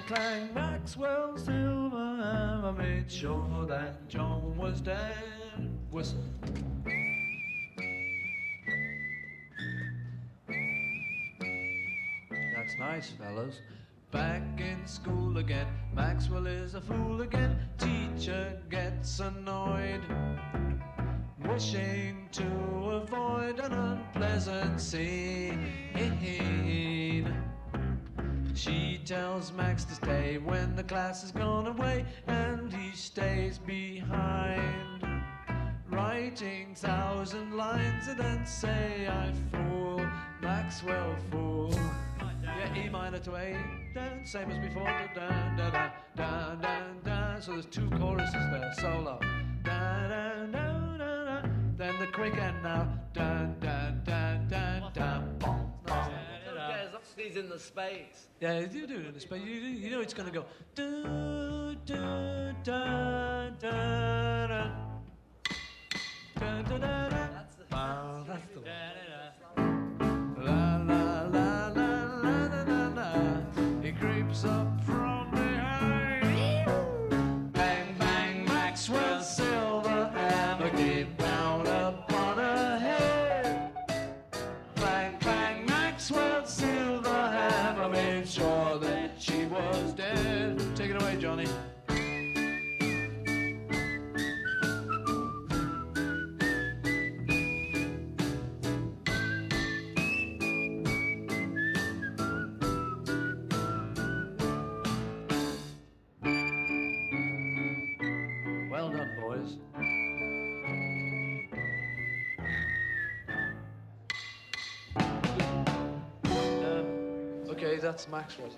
clang, Maxwell silver hammer made sure that John was dead. Whistle. That's nice, fellas. Back in school again, Maxwell is a fool again. Teacher gets annoyed, wishing to avoid an unpleasant scene. She tells Max to stay when the class has gone away, and he stays behind, writing 1,000 lines and then say, I fool, Maxwell fool. Yeah, E minor to A, da, same as before, da da da da da da da. So there's two choruses there, solo. Da da da da da. Then the quick end now, da da da da da. He's in the space. Yeah, you do it in the space. You know it's gonna go do do da da da da da da. That's the. Wow, that's the one. La la la la la la la la. He creeps up from behind. Bang bang, Maxwell silver hammer came down upon her head. Bang bang, Maxwell silver hammer made sure that she was dead. Take it away, Johnny. Well done, boys. Okay, that's Maxwell.